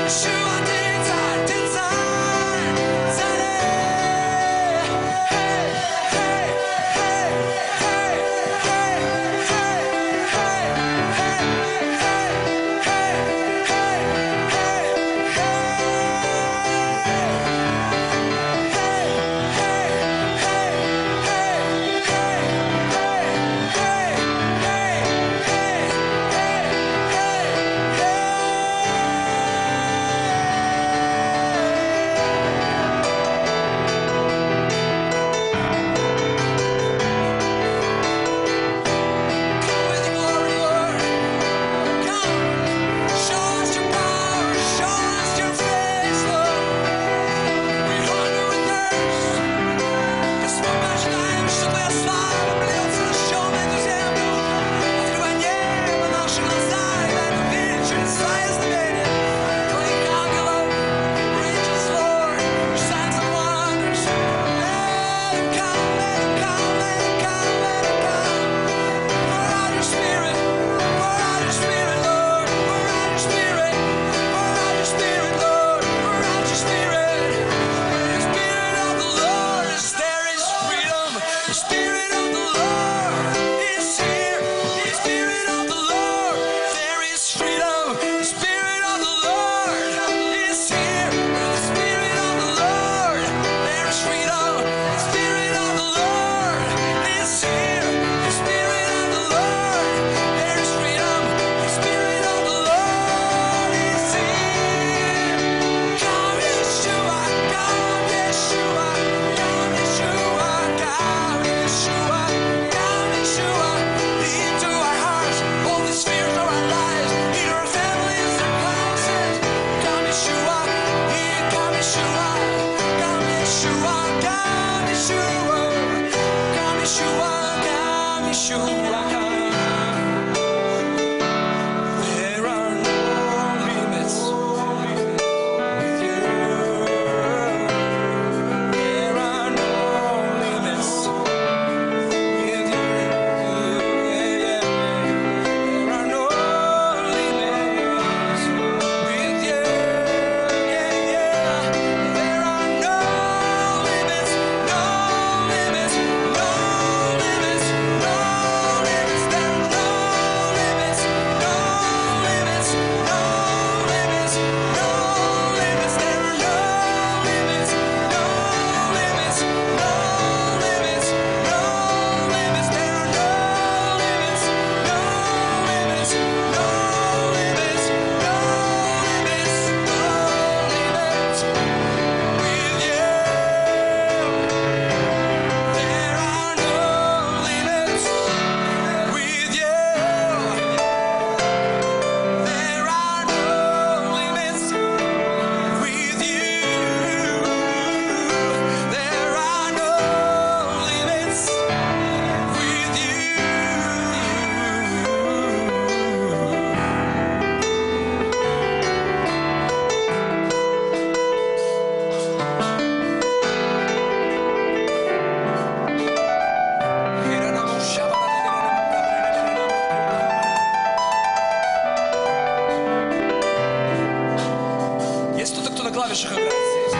клавишах играет здесь.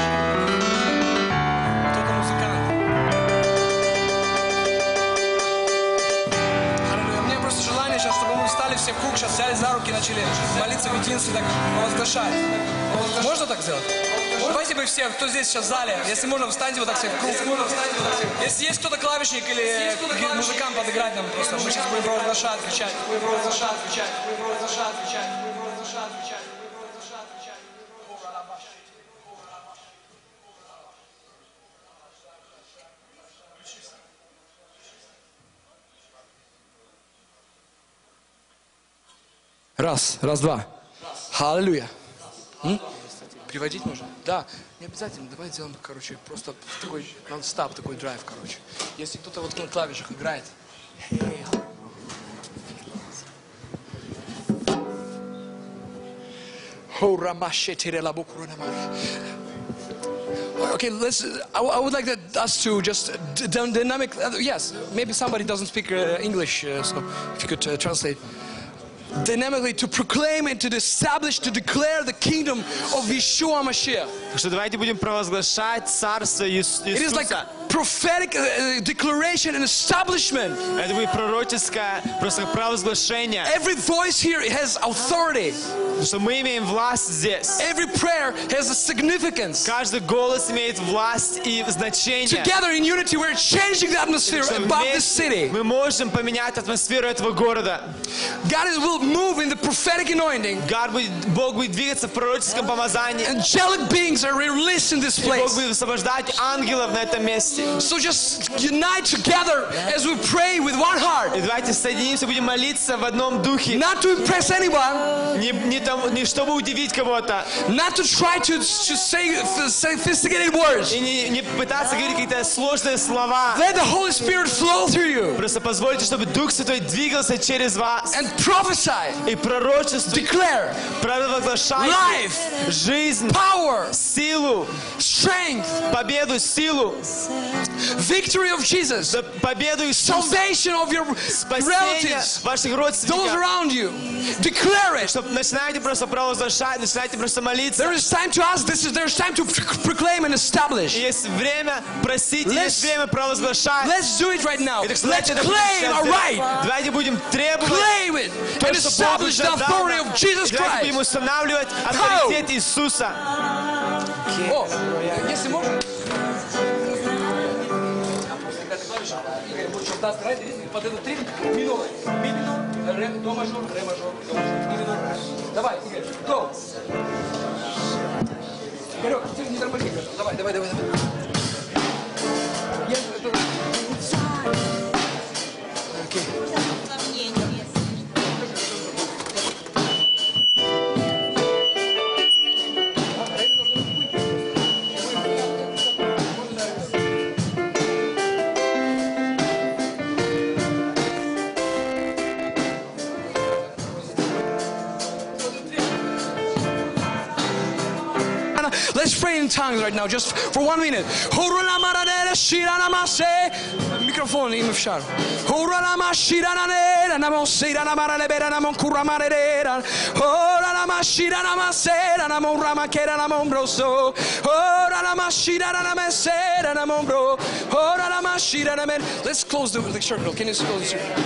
Кто-то музыкант. Аллилуйя. Мне просто желание сейчас, чтобы мы встали все в круг, сейчас взяли за руки и начали молиться в единстве, так провозглашать. Можно так сделать? Давайте бы все, кто здесь сейчас в зале, если можно, встаньте вот так все в круг. Если есть кто-то клавишник или музыкант, подыграть нам просто. Мы сейчас будем провозглашать, кричать. Раз, два. Аллилуйя. Приводить можно? Да. Не обязательно. Давай сделаем, короче, просто такой нон-стоп, такой драйв, короче. Если кто-то вот на клавишах играет. Okay, I would like us to just dynamic. Yes, maybe somebody doesn't speak English, so if you could translate. dynamically to proclaim and to establish, to declare the kingdom of Yeshua Mashiach. Так что давайте будем провозглашать Царство It is like Иисуса. prophetic declaration and establishment. Это будет пророческое просто провозглашение. Every voice here has authority. Потому что мы имеем власть здесь. Every prayer has a significance. Каждый голос имеет власть и значение. Together in unity, we're changing the atmosphere Что above this вместе city. мы можем поменять атмосферу этого города. God will move in the prophetic anointing. Бог будет двигаться в пророческом помазании. Angelic beings are released in this И Бог place. будет освобождать ангелов на этом месте. So just unite together as we pray with one heart. И давайте соединимся, будем молиться в одном духе. Not to impress anyone. Не чтобы удивить кого-то. Not to try to say sophisticated words. И не пытаться говорить какие-то сложные слова. Let the Holy Spirit flow through you. Просто позвольте, чтобы Дух Святой двигался через вас. And prophesy. И пророчествуйте, Declare. провозглашайте Life. жизнь, Power. силу, Strength. победу, силу, Victory of Jesus. победу Иисуса, Salvation of your спасение relatives. ваших Those родственников. around you. Declare it. Чтобы начинайте просто провозглашать, начинайте просто молиться. There is time to ask. There's time to proclaim and establish. Есть время просить, есть время провозглашать. Let's do it right now. И так что Let's давайте это будем claim сейчас our делать. right. Давайте будем требовать, Claim it то, and что Бог establish уже the дал authority нам. of Jesus Давайте будем Christ. устанавливать авторитет Иисуса. О, если можно. Под этот три миноры. Ми минор, ре, до мажор, ре мажор, до мажор, ми минор. Давай, Игорь, go. Игорек, ты не тормози, давай. Let's pray in tongues right now, just for 1 minute. Microphone, אם אפשר. Let's close the circle. Can you close the circle?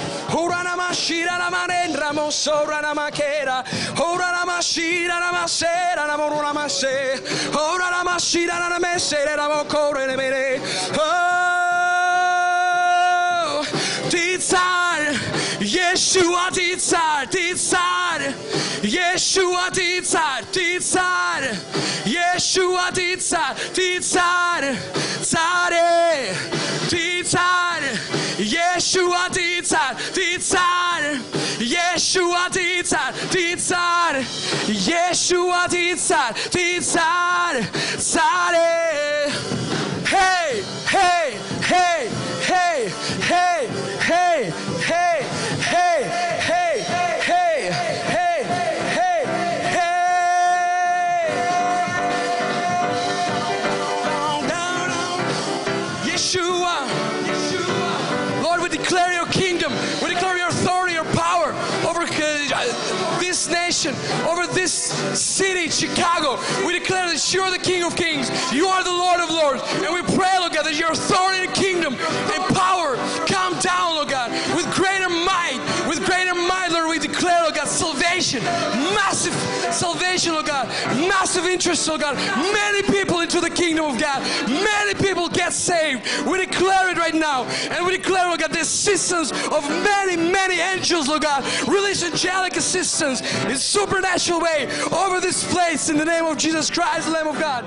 Titzar, Yeshua Titzar, Titzar, Yeshua Titzar, Titzar, Yeshua Titzar, Titzar, Tzare, Titzar, Yeshua Titzar, Titzar, Yeshua Titzar, Titzar, Yeshua Titzar, Titzar, Tzare. Hey, hey, hey, hey, hey, hey, hey, hey, hey, hey, hey, hey, hey. Yeshua, Lord, we declare your kingdom. We declare your authority, your power over this nation, over this city, Chicago. We declare that you are the King of Kings. You are the Lord of Lords. And we pray, Lord God, that your authority and kingdom and power come down, Lord God, with greater might. With greater might, Lord, we declare, Lord God, salvation. Massive salvation, Lord God. Massive interest, Lord God. Many people into the kingdom of God. Many people get saved. We declare it right now. And we declare, Lord God, the assistance of many, many angels, Lord God. Release angelic assistance in supernatural way over this place in the name of Jesus Christ, the Lamb of God.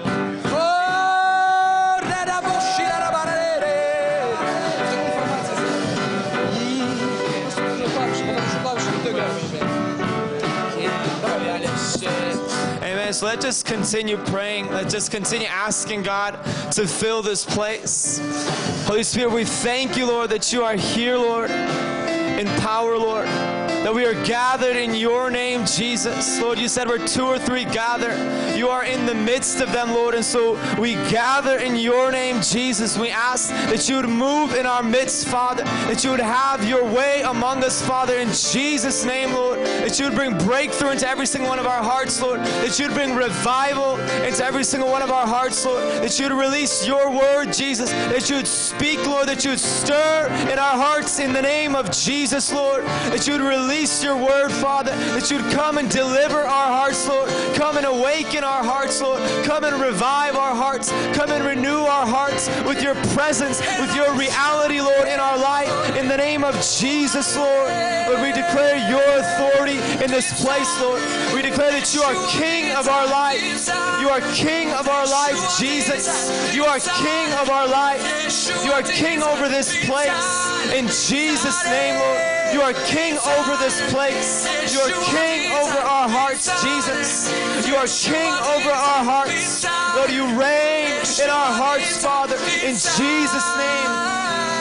Amen. So let's just continue praying. Let's just continue asking God to fill this place. Holy Spirit, we thank you, Lord, that you are here, Lord, in power, Lord. that we are gathered in your name, Jesus. Lord, you said where 2 or 3 gather, you are in the midst of them, Lord. And so we gather in your name, Jesus. We ask that you would move in our midst, Father, that you would have your way among us, Father, in Jesus' name, Lord, that you would bring breakthrough into every single one of our hearts, Lord, that you would bring revival into every single one of our hearts, Lord, that you would release your word, Jesus, that you would speak, Lord, that you would stir in our hearts in the name of Jesus, Lord, that you would release your word, Father, that you would come and deliver our hearts, Lord, come and awaken our hearts, Lord, come and revive our hearts, come and renew our hearts with your presence, with your reality, Lord, in our life, in the name of Jesus, Lord. Lord, we declare your authority in this place, Lord. We declare that you are King of our life. You are King of our life, Jesus. You are King of our life. You are King over this place. In Jesus' name, Lord. You are King over this place. You are King over our hearts, Jesus. You are King over our hearts. Lord, you reign in our hearts, Father, in Jesus' name.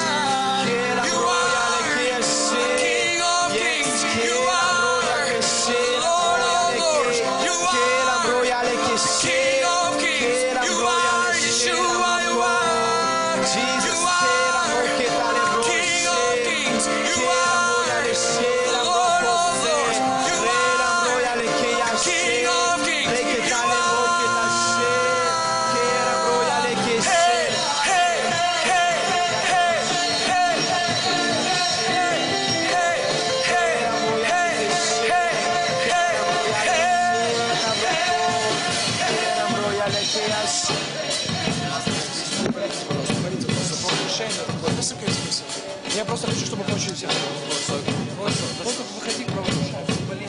Я просто хочу, чтобы получили все. Просто выходи к провозглашению.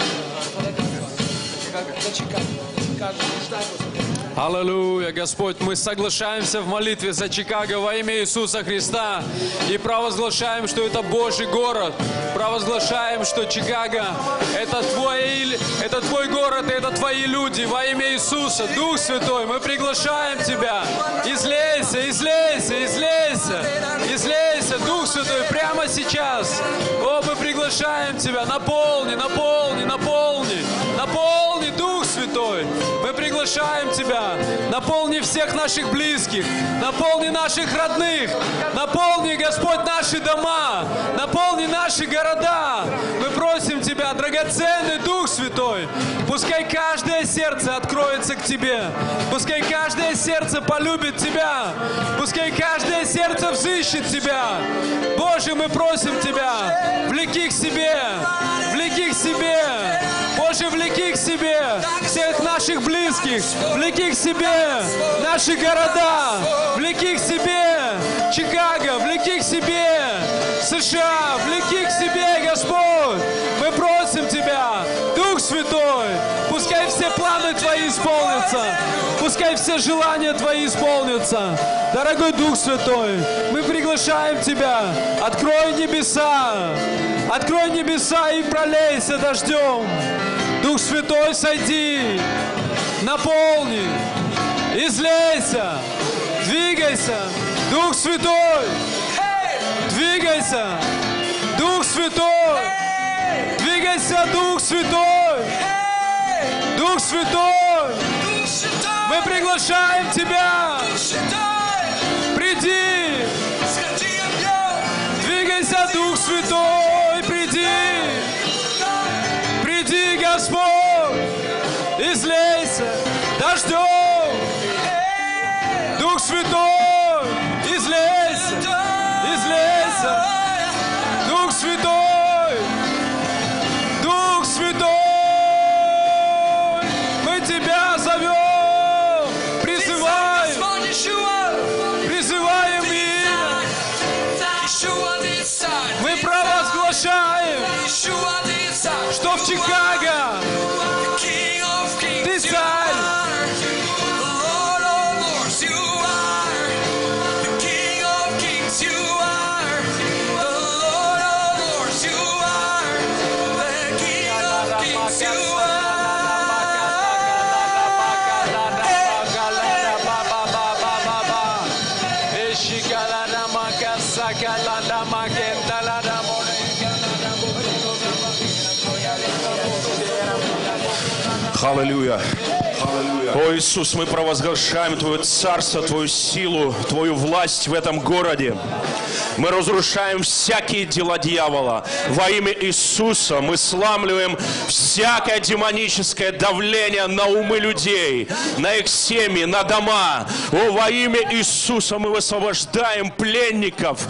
До Чикаго. Аллилуйя, Господь, мы соглашаемся в молитве за Чикаго во имя Иисуса Христа и провозглашаем, что это Божий город. Провозглашаем, что Чикаго – это Твой город, это Твои люди во имя Иисуса. Дух Святой, мы приглашаем Тебя. Излейся, излейся, излейся, излейся, Дух Святой, прямо сейчас. О, мы приглашаем Тебя. Наполни, наполни, наполни, наполни, Дух Святой. Мы приглашаем Тебя. Наполни всех наших близких, наполни наших родных, наполни, Господь, наши дома, наполни наши города. Мы просим Тебя, драгоценный Дух Святой, пускай каждое сердце откроется к Тебе, пускай каждое сердце полюбит Тебя, пускай каждое сердце взыщет Тебя. Боже, мы просим Тебя, влеки к себе, влеки к себе, Боже, влеки к себе всех наших близких, влеки к себе наши города, влеки к себе Чикаго, влеки к себе США, влеки к себе, Господь. Мы просим Тебя, Дух Святой, пускай все планы Твои исполнятся, пускай все желания Твои исполнятся. Дорогой Дух Святой, мы приглашаем Тебя, открой небеса и пролейся дождем. Дух Святой, сойди, наполни, излейся, двигайся, Дух Святой, двигайся, Дух Святой, двигайся, Дух Святой, Дух Святой, мы приглашаем Тебя, приди, двигайся, Дух Святой, приди, приди, Господь, излейся дождем, Дух Святой, излейся, излейся, Дух Святой, Дух Святой, мы Тебя зовем, призываем имя, мы провозглашаем, что в Чикаго Ты царь. Аллилуйя. О, Иисус, мы провозглашаем Твое царство, Твою силу, Твою власть в этом городе. Мы разрушаем всякие дела дьявола. Во имя Иисуса мы сламливаем всякое демоническое давление на умы людей, на их семьи, на дома. О, во имя Иисуса мы высвобождаем пленников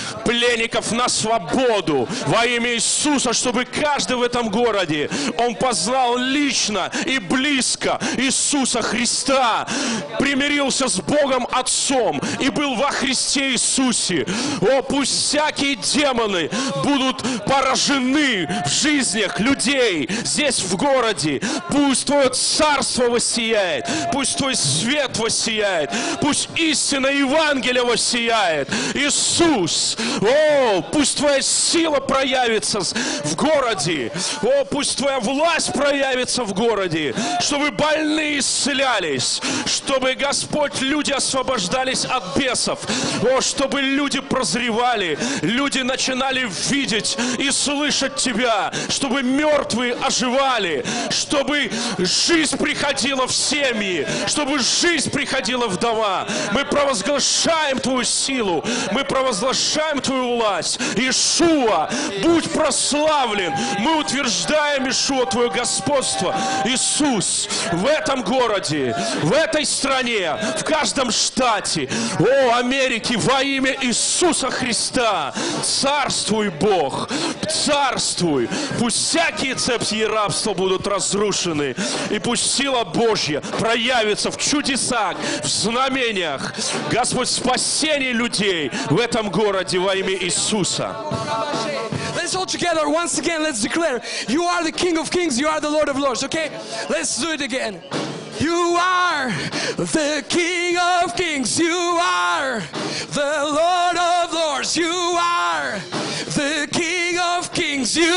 на свободу во имя Иисуса, чтобы каждый в этом городе, он познал лично и близко Иисуса Христа, примирился с Богом Отцом и был во Христе Иисусе. О, пусть всякие демоны будут поражены в жизнях людей здесь в городе. Пусть Твое царство воссияет, пусть Твой свет воссияет, пусть истина Евангелия воссияет. Иисус, о, пусть Твоя сила проявится в городе. О, пусть Твоя власть проявится в городе, чтобы больные исцелялись, чтобы, Господь, люди освобождались от бесов. О, чтобы люди прозревали, люди начинали видеть и слышать Тебя, чтобы мертвые оживали, чтобы жизнь приходила в семьи, чтобы жизнь приходила в дома. Мы провозглашаем Твою силу, мы провозглашаем Твою власть. Иешуа, будь прославлен. Мы утверждаем, Иешуа, Твое господство. Иисус, в этом городе, в этой стране, в каждом штате, о, Америке, во имя Иисуса Христа, царствуй, Бог, царствуй. Пусть всякие цепи рабства будут разрушены, и пусть сила Божья проявится в чудесах, в знамениях. Господь, спасение людей в этом городе во имя Иисуса. Let's all together once again. Let's declare, you are the King of Kings, you are the Lord of Lords. Okay, let's do it again. You are the King of Kings, you are the Lord of Lords, you are the King of Kings, you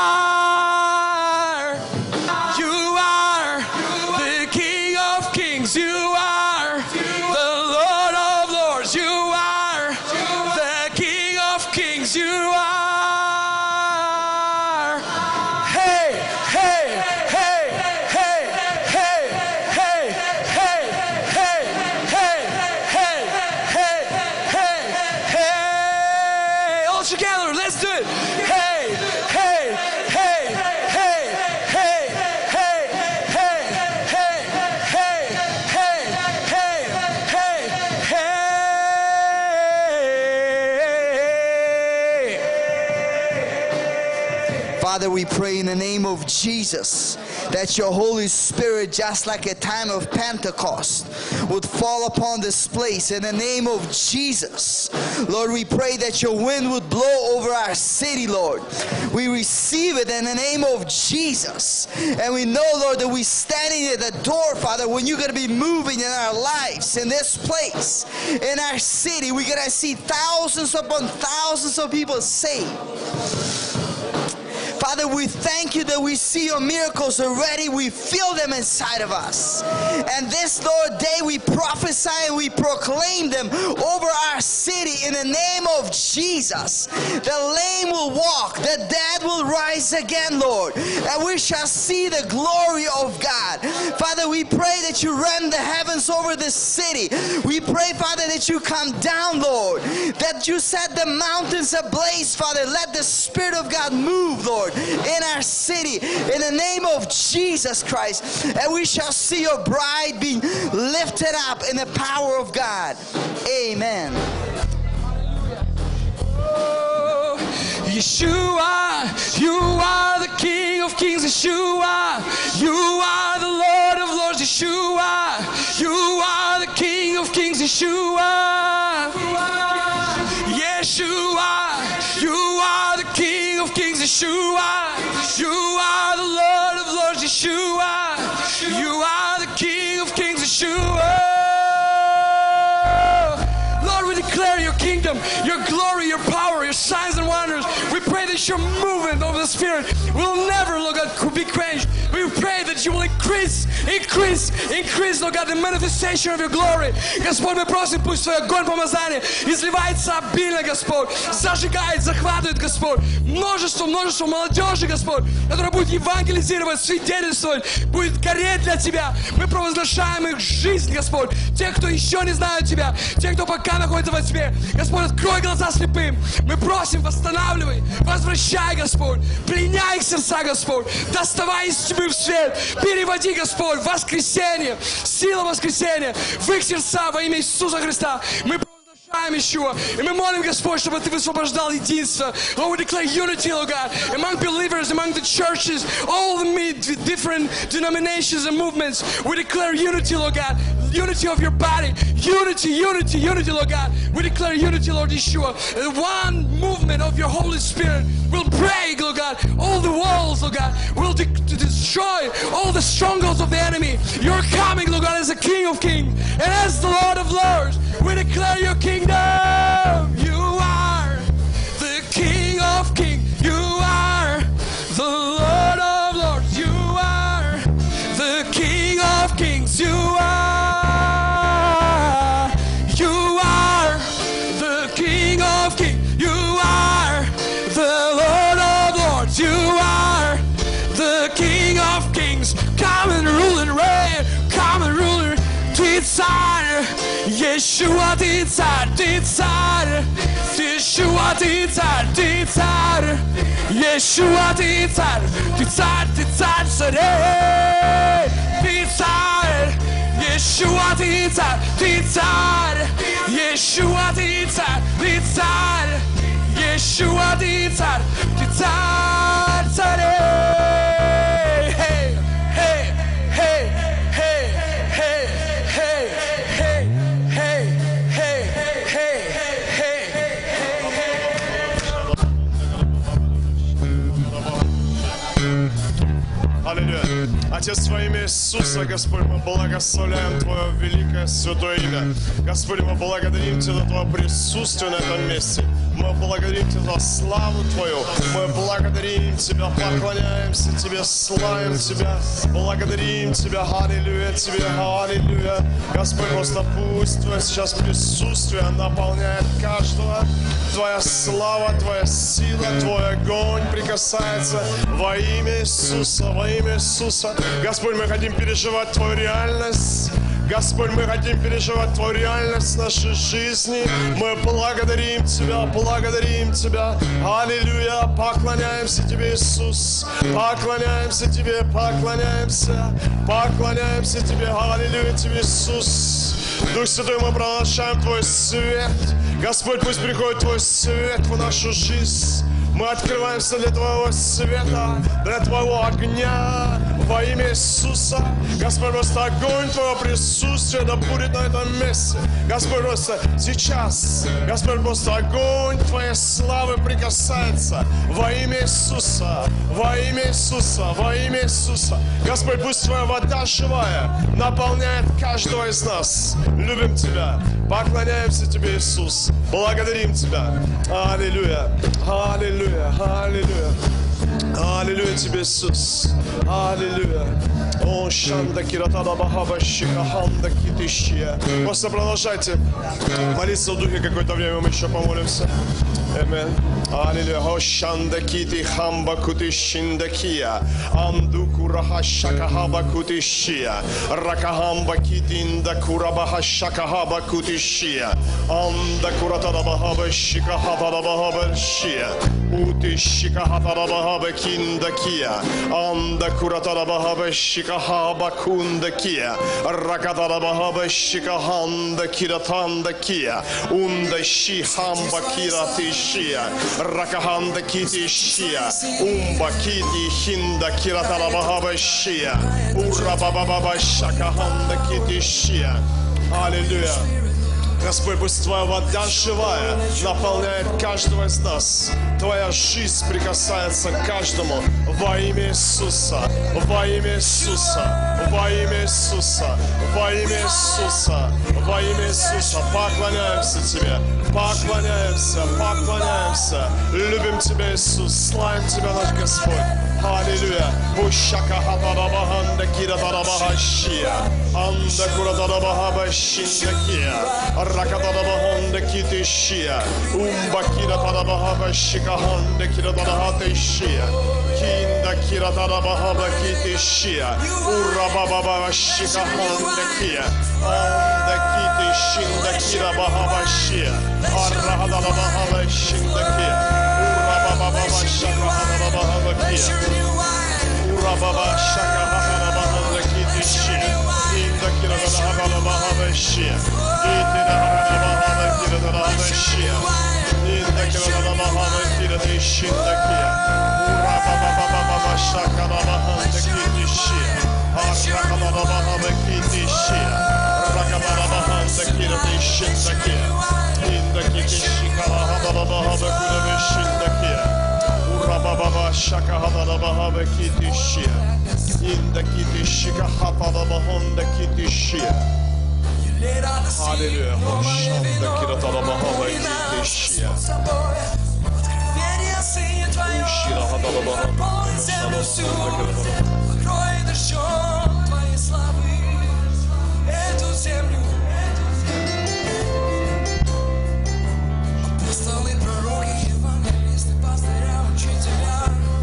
are the King of Kings, you are the Lord of Lords, you are the King of Kings, you are. Together, let's do it. Hey, hey, hey, hey, hey, hey, hey, hey, hey, hey, hey, hey, hey. Father, we pray in the name of Jesus that your Holy Spirit, just like a time of Pentecost, would fall upon this place in the name of Jesus. Lord, we pray that your wind would blow over our city, Lord. We receive it in the name of Jesus. And we know, Lord, that we're standing at the door, Father, when you're going to be moving in our lives, in this place, in our city. We're going to see thousands upon thousands of people saved. Father, we thank you that we see your miracles already. We feel them inside of us. And this, Lord, day we prophesy and we proclaim them over our city in the name of Jesus. The lame will walk, the dead will rise again, Lord. And we shall see the glory of God. Father, we pray that you rend the heavens over this city. We pray, Father, that you come down, Lord. That you set the mountains ablaze, Father. Let the Spirit of God move, Lord, in our city in the name of Jesus Christ, and we shall see your bride being lifted up in the power of God. Amen. Yeshua, you are the King of Kings. Yeshua, you are the Lord of Lords. Yeshua, you are the King of Kings. Yeshua, Yeshua, you are the King of Kings. Yeshua, you are the Lord of Lords. Yeshua, you are the King of Kings. Yeshua. Lord, we declare your kingdom, your glory, your power, your signs and wonders. We pray that your movement of the Spirit will never be quenched. We pray that you will increase increase, increase, increase, Lord God, the manifestation of your glory. Господь, мы просим, пусть Твой огонь помазания изливается обильно, Господь, зажигает, захватывает, Господь, множество молодежи, Господь, которая будет евангелизировать, свидетельствовать, будет гореть для Тебя. Мы провозглашаем их жизнь, Господь. Те, кто еще не знают Тебя, те, кто пока находится во тьме, Господь, открой глаза слепым. Мы просим, восстанавливай, возвращай, Господь, пленяй их сердца, Господь, доставай из тьмы в свет, переводи, Господь, воскресенье, сила воскресения в их сердца во имя Иисуса Христа. Мы провозглашаем Ишуа, и мы молим, Господь, чтобы Ты высвобождал единство. Lord, we declare unity, Lord God, among believers, among the churches, all the different denominations and movements. We declare unity, Lord God, unity of your body, unity, unity, unity, Lord God. We declare unity, Lord Yeshua. One movement of your Holy Spirit will break, Lord God, all the walls, Lord God, will destroy all the strongholds of the enemy. You're coming, Lord God, as the King of Kings and as the Lord of Lords. We declare your kingdom. You are the King of Kings. You are the Lord of Lords. You are the King of Kings. You are the King of Kings. You are the Lord of Lords. You are the King of Kings. Come and rule and reign. Come and rule and reign. Ты царь, Иешуа, Ты царь, Ты царь, Иешуа, Ты царь, Ты царь, Иешуа, Ты царь, Ты царь, Ты царь царей, Ты царь, Иешуа, Ты царь, Ты царь, Иешуа, Ты царь, Ты царь, Иешуа, Ты царь, Ты царь царей. Hey, hey, hey, hey, hey. Аллилуйя. Отец, во имя Иисуса, Господь, мы благословляем Твое великое святое имя. Господь, мы благодарим Тебя за Твое присутствие на этом месте. Мы благодарим Тебя за славу Твою. Мы благодарим Тебя, поклоняемся Тебе, славим Тебя, благодарим Тебя. Аллилуйя Тебе, аллилуйя. Господь, просто пусть Твое сейчас присутствие наполняет каждого. Твоя слава, Твоя сила, Твой огонь прикасается во имя Иисуса, во имя Иисуса. Господь, мы хотим переживать Твою реальность. Господь, мы хотим переживать Твою реальность в нашей жизни. Мы благодарим Тебя, благодарим Тебя. Аллилуйя, поклоняемся Тебе, Иисус. Поклоняемся Тебе, поклоняемся. Поклоняемся Тебе, аллилуйя Тебе, Иисус. Дух Святой, мы провозглашаем Твой свет. Господь, пусть приходит Твой свет в нашу жизнь. Мы открываемся для Твоего света, для Твоего огня во имя Иисуса. Господь, просто огонь Твоего присутствия да будет на этом месте. Господь, просто сейчас, Господь, просто огонь Твоей славы прикасается во имя Иисуса, во имя Иисуса, во имя Иисуса. Господь, пусть Твоя вода живая наполняет каждого из нас. Любим Тебя, поклоняемся Тебе, Иисус, благодарим Тебя. Аллилуйя, аллилуйя. Аллилуйя. Аллилуйя Тебе, Иисус. Аллилуйя. О, шанда киратада бахаба шикаханда китищия. Просто продолжайте молиться в духе какое-то время, мы еще помолимся. Аминь. Аллилуйя. О, шанда кити хамба кутищиндакия. Анду кураха шакахаба кутищия. Ракахамба китинда курабаха шакахаба кутищия. Анда куратада бахаба шикахада бахаба шия. Утищика хатарабахаба киндакия, анда куратарабахаба шикахаба кундакия, ракатарабахаба шикаханда киратандакия, унда шихамба киратишия, ракаханда китишия, умба кити хинда киратарабахаба шия, урабабаба шакаханда китишия. Аллилуйя. Господь, пусть Твоя вода живая наполняет каждого из нас. Твоя жизнь прикасается к каждому во имя Иисуса, во имя Иисуса, во имя Иисуса, во имя Иисуса, во имя Иисуса. Поклоняемся Тебе, поклоняемся, поклоняемся. Любим Тебя, Иисус, славим Тебя, наш Господь. Аллилуйя. Ушака хатарабаханда киратарабахашия. Анда куратарабахабашиндакия. Ракатарабаханда китишия. Умба киратарабахабашикаханда киратарахатишия. Кинда киратарабахабакитишия. Урабабабашикаханда кия. Анда китишинда кирабахабашия. Аррахатарабахабашиндакия. Урабабабашакахатарабахабакия. Urababa shaka hakarabahanda kitishia. Inda kiradarahabashia. Itirahabahanda kiradarahabashia. Inda kiradarahabanda kiradishindakia. Urababa shaka rabahanda kitishia. Arrakarabahanda kitishia. Rakabarabahanda kiradishindakia. Inda kitishika rahabahanda kiradishindakia. Urababa shaka hadarabahaba kitishia. Inda kitishika hatarabahanda kitishia. Hallelujah. Hoshanda kiratarabahaba kitishia. Ushira hadarabahaba. Покрой дождем Твоей славы эту землю. Апостолы, пророки, евангелисты, пастыря, учителя,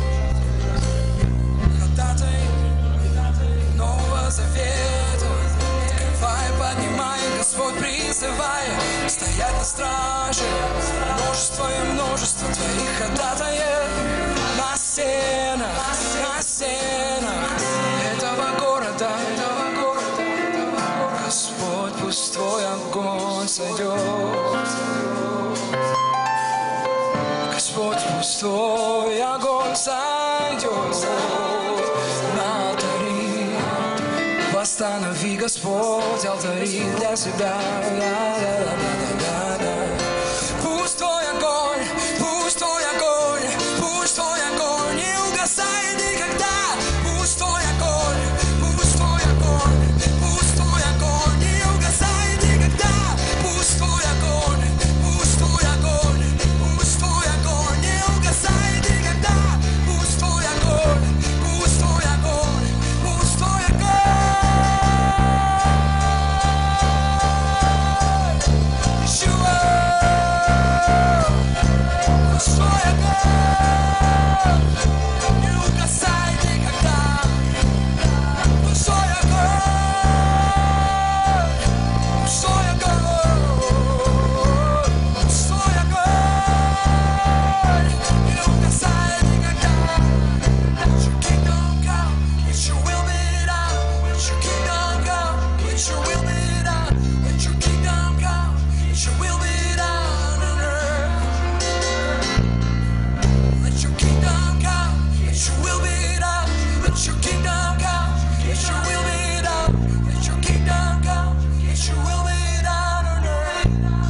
ходатай Нового Завета. Открывай, поднимай, Господь призывай, стоять на страже. Множество и множество Твоих ходатаев на стенах этого города. Господь, пусть Твой огонь сойдет. Господь, пусть Твой огонь сойдет на алтари. Восстанови, Господь, алтари для себя. Пусть Твой огонь, пусть Твой огонь, пусть Твой огонь не угасает никогда. Пусть Твой огонь, пусть Твой огонь, пусть Твой огонь не угасает никогда. Пусть Твой огонь, пусть Твой огонь, пусть Твой огонь не угасает никогда. Пусть Твой огонь, пусть Твой огонь, пусть Твой огонь. Yeshua, пусть Твой огонь не угасает никогда. Пусть Твой огонь, пусть Твой огонь, пусть Твой огонь не угасает никогда. Let your kingdom come, let your will be done. Let your kingdom come, let your will be done. Let your kingdom come, let your will be done on earth. Let your kingdom come, let your will be done. Let your kingdom come, let your will be done. Let your kingdom come, let your will be done on earth.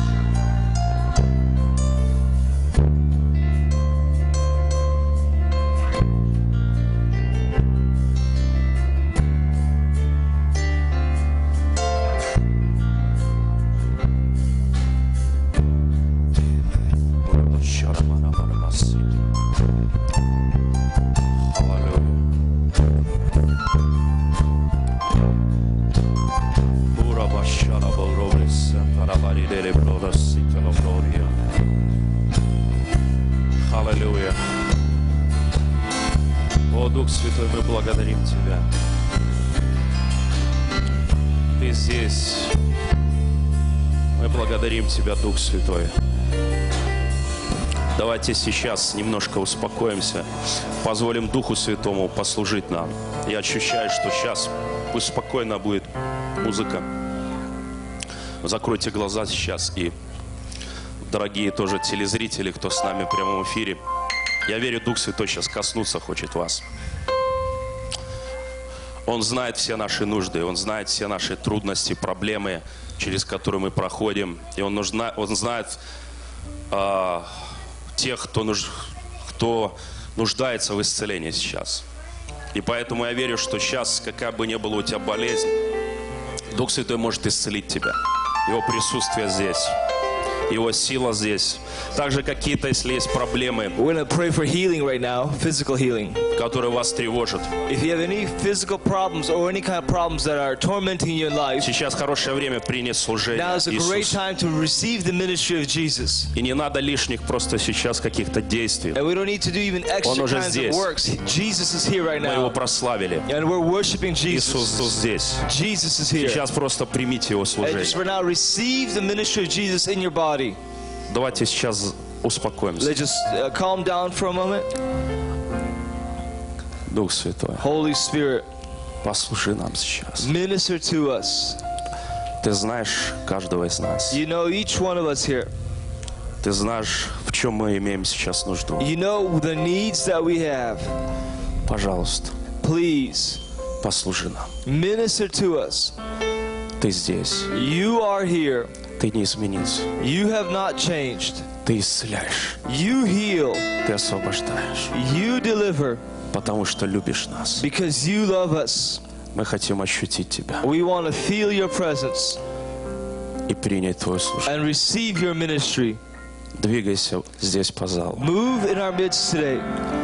Аллилуйя. О, Дух Святой, мы благодарим Тебя. Ты здесь. Мы благодарим Тебя, Дух Святой. Давайте сейчас немножко успокоимся, позволим Духу Святому послужить нам. Я ощущаю, что сейчас пусть спокойно будет музыка. Закройте глаза сейчас, и дорогие тоже телезрители, кто с нами в прямом эфире, я верю, Дух Святой сейчас коснуться хочет вас. Он знает все наши нужды, Он знает все наши трудности, проблемы, через которые мы проходим. И Он знает тех, кто нуждается в исцелении сейчас. И поэтому я верю, что сейчас, какая бы ни была у тебя болезнь, Дух Святой может исцелить тебя. Его присутствие здесь. Его сила здесь. Также какие-то, если есть проблемы, We're going to pray for healing right now, physical healing. которые вас тревожат. If you have any physical problems or any kind of problems that are tormenting you in life, Сейчас хорошее время принять служение now is a great Иисуса. time to receive the ministry of Jesus. И не надо лишних просто сейчас каких-то действий. And we don't need to do even Он extra уже kinds здесь. of works. Jesus is here right Мы Его now. прославили. And we're worshiping Иисус Jesus. здесь. Jesus is here. Сейчас просто примите Его And just служение. for now, receive the ministry of Jesus in your body. Давайте сейчас успокоимся. Let's just calm down for a moment. Дух Святой, Holy Spirit, послушай нам сейчас. minister to us. Ты знаешь каждого из нас. You know each one of us here. Ты знаешь, в чем мы имеем сейчас нужду. You know the needs that we have. Пожалуйста, Please, послужи нам. minister to us. Ты здесь. You are here. Ты не изменился. You have not changed. Ты исцеляешь. You heal. Ты освобождаешь. You deliver Потому что любишь нас. because you love us. Мы хотим ощутить Тебя We want to feel your presence и принять Твое служение. and receive your ministry. Двигайся здесь по залу. Move in our midst today.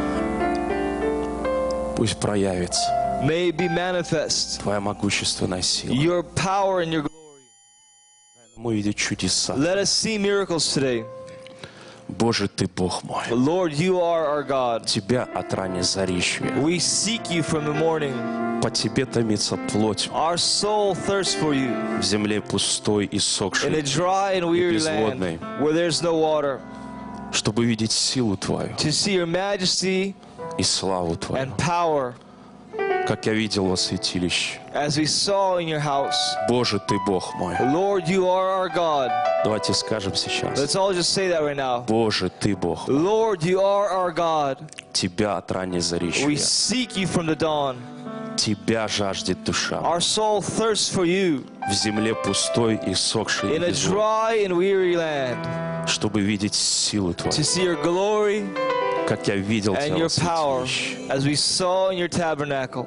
Пусть проявится May it be manifest. Твоя могущественная сила. Your power and your glory. Мы видим чудеса. Let us see miracles today. Боже, Ты Бог мой. Lord, you are our God. Тебя от ранней зари ищу я. We seek you from the morning. По Тебе томится плоть Our soul thirsts for you в земле пустой и in a сохшей, dry and weary land безводной. where there's no water, чтобы видеть силу Твою to see your majesty и славу Твою, and power как я видел во святилище. as we saw in your house. Боже, Ты Бог мой. Lord, you are our God. Давайте скажем сейчас. Let's all just say that right now. Боже, Ты Бог. Lord, you are our God. Тебя от ранней зари ищу We я. seek you from the dawn. Тебя жаждет душа Our soul thirsts for you в земле пустой и сохшей и in a безводной, dry and weary land, чтобы видеть силу Твою, to see your glory как я видел and Тебя your во power святилище. as we saw in your tabernacle.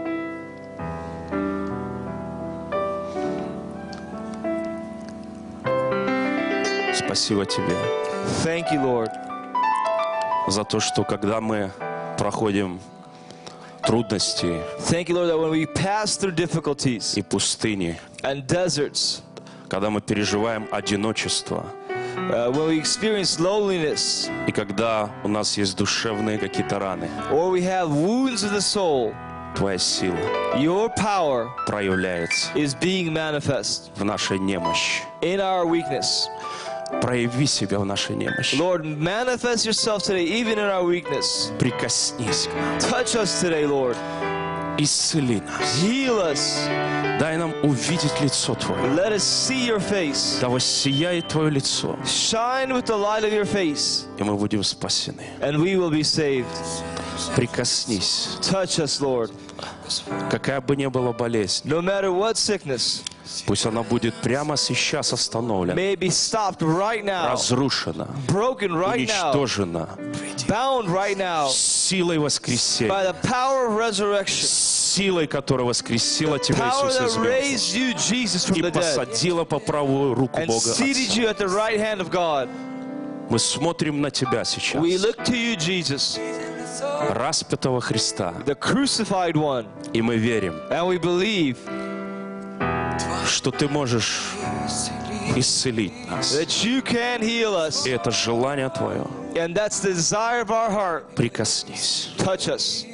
Спасибо Тебе Thank you, Lord, за то, что когда мы проходим трудности thank you, Lord, that when we pass through difficulties и пустыни, and deserts, когда мы переживаем одиночество, when we experience loneliness, и когда у нас есть душевные какие-то раны, or we have wounds of the soul, Твоя сила your power проявляется is being manifest в нашей немощи. in our weakness. Прояви себя в нашей немощи. Lord, manifest yourself today, even in our weakness. Прикоснись к нам. Touch us today, Lord. Исцели нас. Heal us. Дай нам увидеть лицо Твое. Let us see your face. Да воссияет Твое лицо, Shine with the light of your face, и мы будем спасены. and we will be saved. Прикоснись. Touch us, Lord. Какая бы ни была болезнь, No matter what sickness, пусть она будет прямо сейчас остановлена, may it be stopped right now, разрушена, broken right now, уничтожена bound right now силой воскресения, by the power of resurrection, силой, которая воскресила Тебя, power Иисус, из that мертвых, raised you, Jesus, from и the dead, посадила по правую руку and Бога seated Отца. you at the right hand of God. Мы смотрим на Тебя сейчас, We look to you, Jesus, распятого Христа, the crucified one, и мы верим, and we believe что Ты можешь исцелить нас. that you can heal us, И это желание Твое. and that's the desire of our heart. Прикоснись. Touch us.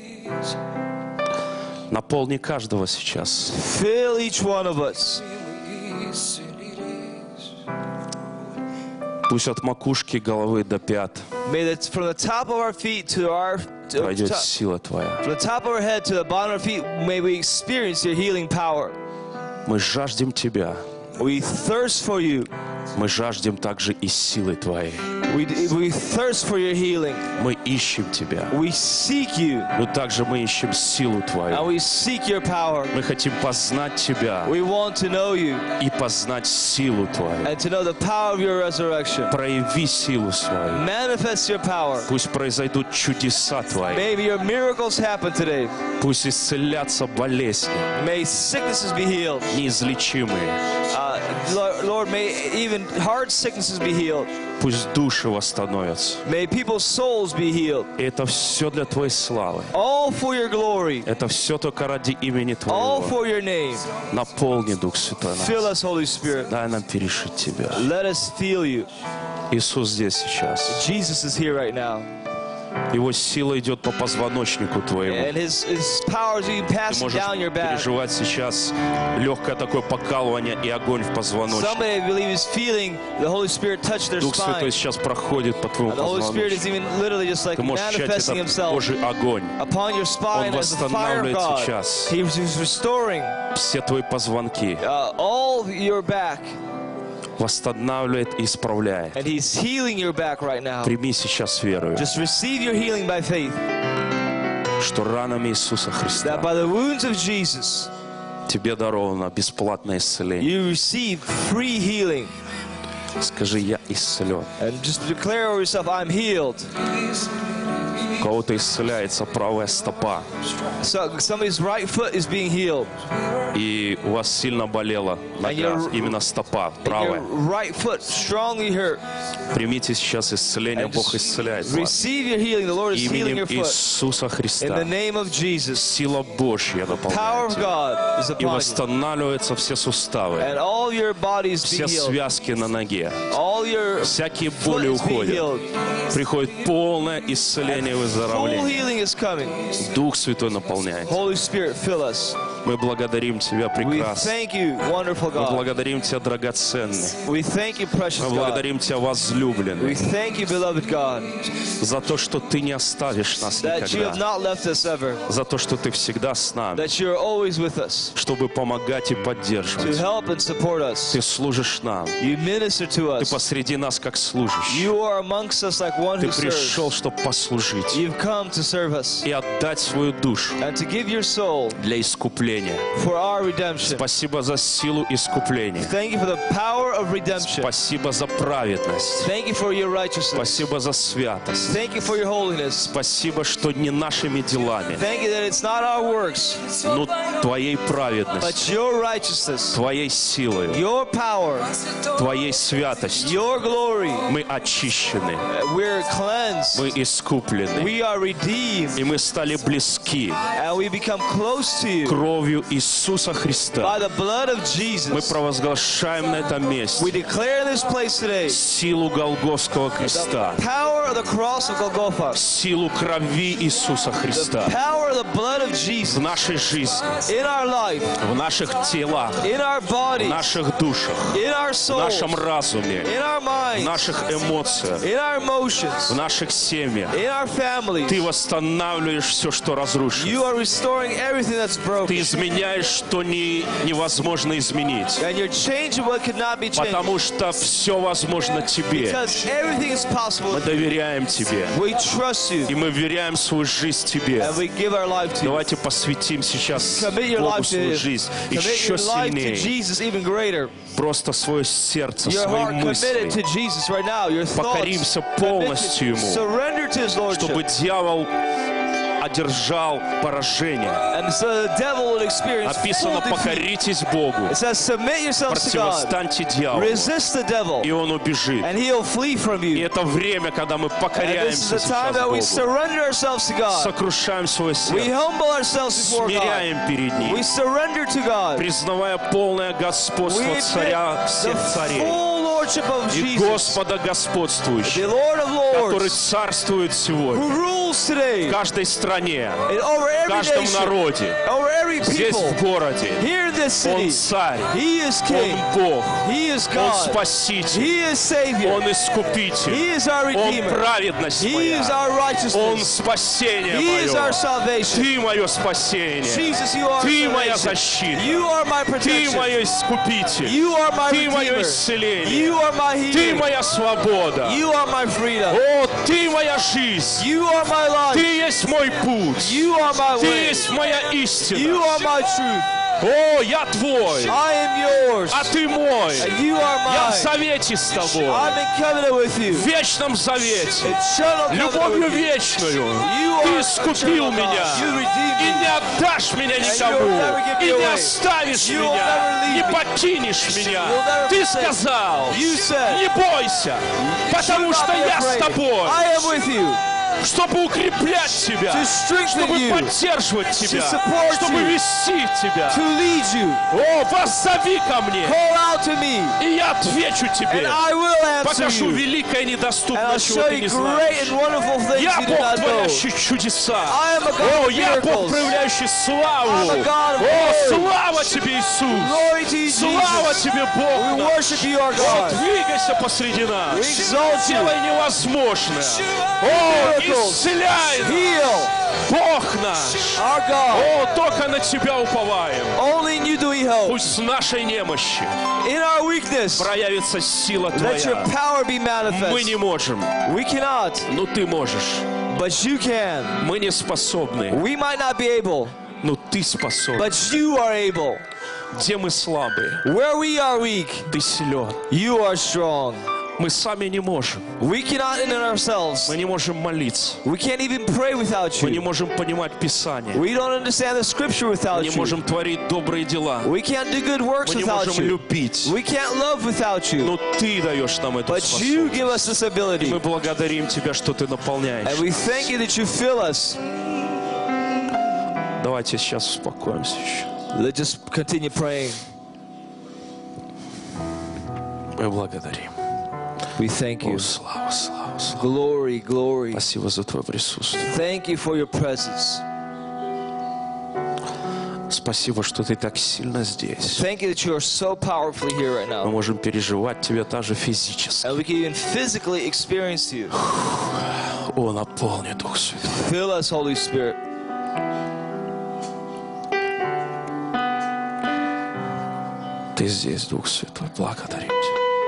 Наполни каждого сейчас. Fill each one of us. Пусть от макушки головы до пят May that from the top of our feet to our пройдет сила Твоя. from the top of our head to the bottom of our feet, may we experience your healing power. Мы жаждем Тебя. We thirst for you. Мы жаждем также и силы Твоей. We thirst for your healing. Мы ищем Тебя. We seek you. Но также мы ищем силу Твою. And we seek your power. Мы хотим познать Тебя We want to know you и познать силу Твою. and to know the power of your resurrection. Прояви силу свою. Manifest your power. Пусть произойдут чудеса Твои. Maybe your miracles happen today. Пусть исцелятся болезни, May sicknesses be healed. неизлечимые. Lord, may even hard sicknesses be healed. Пусть души восстановятся. May people's souls be healed. И это все для Твоей славы. All for your glory. Это все только ради имени All Твоего. for your name. Наполни, Дух Святой, Fill нас. us, Holy Spirit. Дай нам пережить Тебя. Let us feel you. Иисус здесь сейчас. Jesus is here right now. Его сила идет по позвоночнику Твоему. And his power is being Ты passed можешь down your back. переживать сейчас легкое такое покалывание и огонь в позвоночнике. Somebody, I believe, is feeling the Holy Spirit touch their Дух Святой spine. сейчас проходит по твоему And the Holy Spirit is позвоночнику. even literally just like Ты можешь ощущать manifesting этот Himself Божий огонь. upon your spine Он as the fire of восстанавливает God. сейчас. He's restoring Все твои позвонки all your back, восстанавливает и исправляет. and He's healing your back right now. Прими сейчас верою, Just receive your healing by faith. что ранами Иисуса Христа That by the wounds of Jesus, тебе даровано бесплатное исцеление. you receive free healing. Скажи, я исцелен. And just declare over yourself, I'm healed. У кого-то исцеляется правая стопа, So somebody's right foot is being healed. и у вас сильно болела нога, именно стопа, And your правая. right foot strongly hurt. Примите сейчас исцеление, And Бог just исцеляет вас. receive your healing. The Lord is healing Именем your foot. Иисуса In the Христа name of Jesus, сила Божья power наполняет of тебя. God is И upon you. восстанавливаются все суставы, And all your bodies be все healed. связки на ноге. All your Всякие боли foot is being уходят. healed. Приходит полное исцеление и Full выздоровление. healing is coming. Дух Святой наполняет. Holy Spirit, fill us. Мы благодарим Тебя, We прекрасный. thank you, wonderful Мы God. благодарим Тебя, драгоценный. We thank you, precious Мы God. благодарим Тебя, возлюбленный, We thank you, beloved God, за то, что Ты не оставишь нас that you have никогда. not left us ever, За то, что Ты всегда с нами, that you are always with us, чтобы помогать и to поддерживать. help and support us. Ты служишь нам. You minister to Ты us. посреди нас, как служащий. You are amongst us like one Ты who пришел, serves. чтобы послужить You've come to serve us и отдать свою душу and to give your soul для искупления. for our redemption. Спасибо за силу искупления. Thank you for the power of redemption. Спасибо за праведность. Thank you for your righteousness. Спасибо за святость. Thank you for your holiness. Спасибо, что не нашими делами, Thank you that it's not our works, но Твоей but праведностью, your righteousness, Твоей силой, your power, Твоей святостью your glory. мы очищены, We're cleansed. мы искуплены, We are redeemed. и мы стали близки And we become close to you кровью Иисуса by Христа. the blood of Мы Jesus. провозглашаем на этом We месте declare in this place today силу Голгофского креста, the power of the cross of Golgotha, силу крови Иисуса the Христа power of the blood of в Jesus нашей жизни, in our life, в наших телах, in our в bodies, наших душах, in our в souls, нашем разуме, in our в minds, наших эмоциях, in our emotions, в наших семьях. in our families. Ты восстанавливаешь все, что разрушено. You are restoring everything that's broken. Ты изменяешь, что невозможно изменить. And you're changing what could not be changed. Потому что все возможно Тебе. Because everything is possible. Мы доверяем Тебе. We trust you. И мы веряем свою жизнь Тебе. And we give our life to you. Давайте посвятим сейчас Commit your Богу life to свою Him. жизнь Commit еще your life to сильнее. Jesus even greater. Просто свое сердце, Your свои heart committed мысли. to Jesus right now. Your thoughts Покоримся полностью Ему, surrender to His чтобы Lordship. дьявол одержал поражение. And so the devil will experience full Написано, defeat. покоритесь Богу, It says, submit yourselves to God. противостаньте дьяволу, Resist the devil. и он убежит. And he'll flee from И you. это время, когда мы And this is покоряемся the time сейчас that we Богу, surrender ourselves to God. сокрушаем свое We сердце, humble ourselves before God. смиряем перед We Ним, surrender to God. признавая полное We господство admit Царя всех the царей full lordship of и Jesus, Господа the господствующего, Lord of который lords, царствует сегодня who rules today в каждой стране, and over в every каждом nation, народе, over very здесь people, в городе. here in this Он city. царь, He is King. Он Бог, He is Он God. Спаситель, He is Savior. Он Искупитель, He is our Он Redeemer. праведность He is моя, our Он righteousness. спасение He is our мое. salvation. Ты мое спасение, Jesus, you are Ты моя salvation. защита, You are my Ты protection. мой Искупитель, You are my Ты мое Redeemer. исцеление, You are my Ты healer. моя свобода. You are my freedom. О, Ты моя жизнь, You are my life. Ты есть мой путь, You are my Ты way. есть моя You истина. are my truth. О, я Твой, I am yours. а Ты мой. And you are Я в mine. завете с Тобой, I'm in covenant with you. в вечном завете, Eternal covenant любовью with you. вечную. You Ты are искупил eternal God. меня You redeemed и me. не отдашь меня you'll никому, never give me и не away. оставишь You will меня, never leave не me. покинешь меня. You'll never Ты forsake me. сказал, You said, не бойся, потому "Do что not be я с afraid. тобой, I am with you чтобы укреплять тебя, to strengthen чтобы you, поддерживать тебя, support чтобы you, вести тебя. to lead you. О, воззови ко мне, Call out to me, и я отвечу and тебе. I will answer Покажу you. великое и And недоступное, I'll чего show ты you не great знаешь. and wonderful things Я you do Бог, not know. творящий чудеса. I am a God О, of я Бог, miracles. проявляющий славу. I'm a God of О, glory. слава тебе, Иисус. Glory to you, Слава Jesus. тебе, Бог We наш. worship you, our О, God. двигайся посреди We нас. exalt you. Делай невозможное. О, Miracles. исцеляй нас. Heal, Бог наш. our God. О, только на Тебя уповаем. Only in you do we hope. Пусть в нашей немощи In our weakness, проявится сила let your Твоя. power be Мы manifest. не можем, We cannot, но Ты можешь. but you can. Мы не способны, We might not be able, но Ты способен. but you are able. Где мы слабы, Where we are weak, Ты силен. you are strong. Мы сами не можем. We cannot in ourselves. Мы не можем молиться. We can't even pray without Мы не you. можем понимать Писание. We don't understand the scripture Мы without не you. можем творить добрые дела. We can't do good works Мы не without можем you. любить. We can't love without you. Но Ты даешь нам эту But you способность. give us this И ability. мы благодарим Тебя, что Ты наполняешь. And we thank you that you fill us. Давайте сейчас успокоимся еще. Let's just continue praying. Мы благодарим. We thank О, you. слава, слава, слава. Glory, glory. Спасибо за Твое присутствие. Thank you for your presence. Спасибо, что Ты так сильно здесь. Thank you that you are so powerfully here right Мы now. можем переживать Тебя даже физически. And we can even physically experience you. О, наполни Дух Святой. Fill us, Holy Spirit. Ты здесь, Дух Святой. Благодарим Тебя.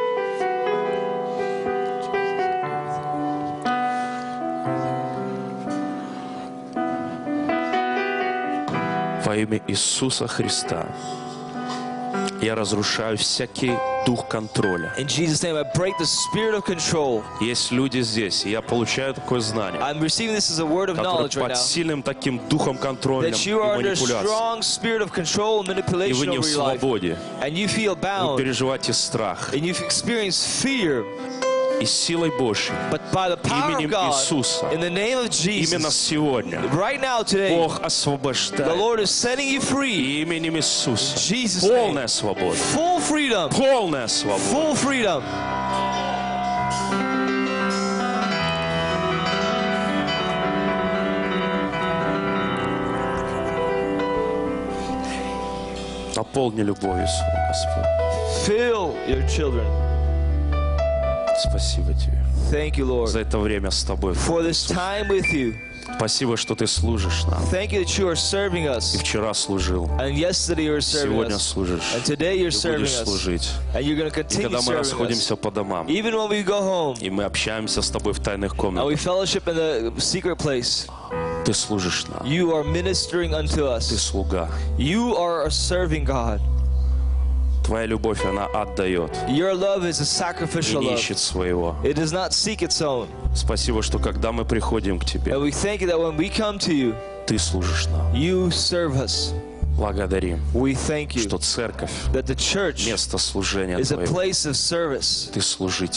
Во имя Иисуса Христа я разрушаю всякий дух контроля. In Jesus' name, I break the spirit of control. Есть люди здесь, и я получаю такое знание, I'm receiving this as a word of которые knowledge right под now. сильным таким духом контроля That и you are under манипуляции. strong spirit of control and И вы manipulation не в over your life. свободе. And you feel Вы bound. переживаете страх. And you've experienced fear. И силой Божьей But by the power of именем God, Иисуса, in the name of именно Jesus, сегодня right now, today, Бог the освобождает. Lord is setting you free. И именем Иисуса Jesus' name. полная свобода. Full freedom. Полная свобода. Full freedom. Наполни любовью свою, Господь. Fill your children. Спасибо Тебе Thank you, Lord, за это время с Тобой. for this time with you. Спасибо, что Ты служишь нам. Thank you that you are serving И us. вчера служил. And yesterday you were serving Сегодня us. служишь. And today you're И serving будешь us. служить. And you're going to И continue когда мы serving us. расходимся по домам, Even when we go home и мы общаемся с Тобой в тайных and we комнатах, fellowship in the secret place, Ты служишь нам. you are ministering unto Ты us. слуга. You are a serving God. Твоя любовь, она отдает Your love is a и sacrificial не love. ищет своего. It does not seek its own. Спасибо, что когда мы приходим к Тебе, And we thank you that when we come to you, Ты служишь нам. you serve us. Благодарим, We thank you что церковь, that the church место служения is a Твоего, place of service. Ты служитель.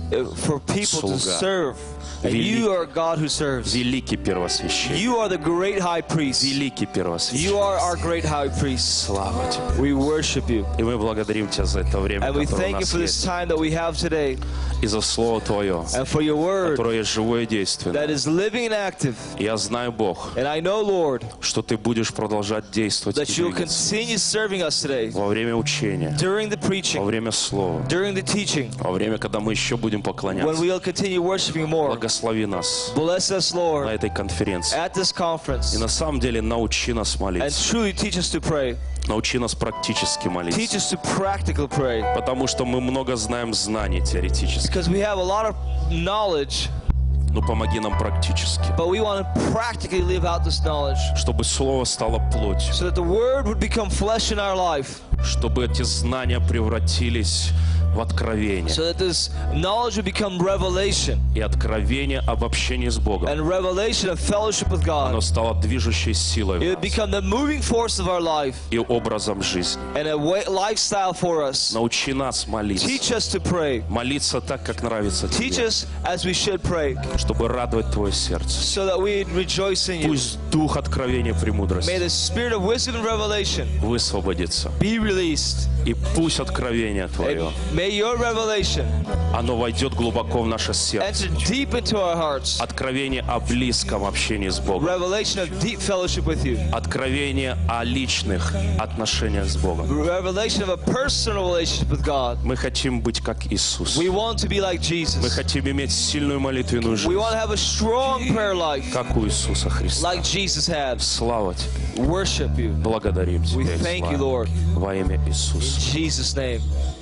for people to Слуга. serve. And you are a God who serves. Великий первосвященник. You are the great high priest. Великий You первосвященник. are our great high priest. Слава тебе. We worship you. И мы благодарим Тебя за это время, And we которое у thank you нас for this есть. time that we have today. И за Слово Твое, And for your word которое живое и действенное. that is living and active. Я знаю, Бог, And I know, Lord, что Ты будешь продолжать действовать и that you will двигаться continue serving us today во время учения, during the во preaching, время Слова, during the teaching, во время, когда мы еще будем when поклоняться. we'll continue worshiping more. Благослови нас Bless us, на Lord, этой конференции. at this conference. И на самом деле научи нас And молиться. truly teach us to pray. Научи нас практически Teach молиться. us to practically pray. Потому что мы много знаем знаний теоретически. Because we have a lot of knowledge, Но помоги нам практически. but we want to practically live out this knowledge Чтобы Слово стало плотью. so that the word would become flesh in our life, Чтобы эти знания превратились в откровение. so that this knowledge would become revelation, И откровение об общении с Богом. and revelation of fellowship with Оно God. стало движущей силой It в would нас become the moving force of our life и образом жизни. and a lifestyle for us. Научи нас молиться. Teach us to pray. Молиться так, как нравится Teach Тебе. us as we should pray, Чтобы радовать Твое сердце. so that we rejoice in you. Пусть дух откровения May премудрости the spirit of wisdom and revelation высвободится. be released. И пусть откровение Твое, And may your revelation оно войдет глубоко в наше сердце. enter deep into our hearts. Откровение о близком общении с Богом. Revelation of deep fellowship with you. Откровение о личных отношениях с Богом. Revelation of a personal relationship with God. Мы хотим быть как Иисус. We want to be like Мы Jesus. хотим иметь сильную молитвенную We жизнь, want to have a strong prayer life как у Иисуса Христа. like Jesus had. Слава Тебе. Worship you. Благодарим We Тебя и thank you, славим Lord. во имя In Иисуса. Jesus' name.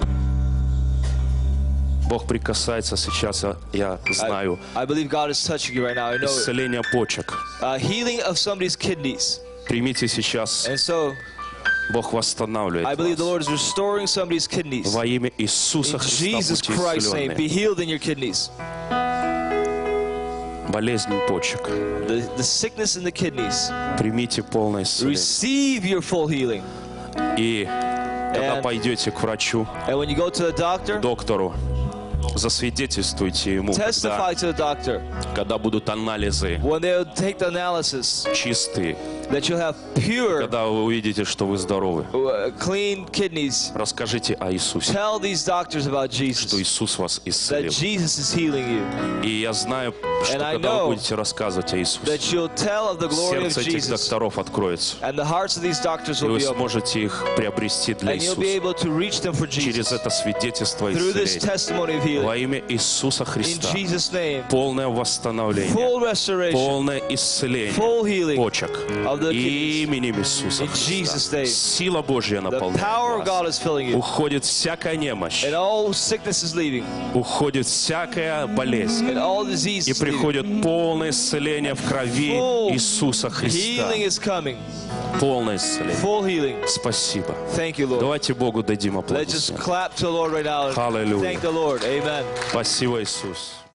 Бог прикасается сейчас, я знаю, I believe God is touching you right now. I know it. исцеление почек. Healing of somebody's kidneys. Примите сейчас, And so Бог восстанавливает I believe the вас. Lord is restoring somebody's kidneys. Во имя Иисуса In Христа Jesus будьте Christ's name, be исцелены. healed in your kidneys. Болезнь почек. The sickness in the kidneys. Примите полное исцеление. Receive your full healing. И когда And- пойдете к врачу, And when you go to the doctor, доктору, засвидетельствуйте ему, testify to the doctor. когда будут анализы When they'll take the analysis, чистые, that you'll have pure, когда вы увидите, что вы здоровы, clean kidneys. расскажите о Иисусе, Tell these doctors about что Jesus. Иисус вас That исцелил. Jesus is healing you. И я знаю, что And I когда know вы будете рассказывать о Иисусе, That you'll tell of the glory of сердце этих Jesus. докторов откроется, And the hearts of these doctors и will вы be open. сможете их приобрести для And you'll be Иисуса able to reach them for через Jesus. это свидетельство Through this исцеления. testimony of Во healing. имя Иисуса In Христа Jesus' name. полное восстановление, Full restoration. полное исцеление Full healing почек of the kidneys. именем Иисуса In Jesus' Христа. name. Сила Божья The power of наполняет God вас. is filling you. Уходит всякая немощь, And all sickness is leaving. уходит всякая болезнь. And all disease И is leaving. приходит полное исцеление в крови Full Иисуса Христа. Healing is coming. Полное исцеление. Full healing. Спасибо. Thank you, Lord. Давайте Богу дадим Let's just аплодисменты. clap to the Lord right now. Hallelujah. Thank the Lord. Amen. Спасибо, Иисус.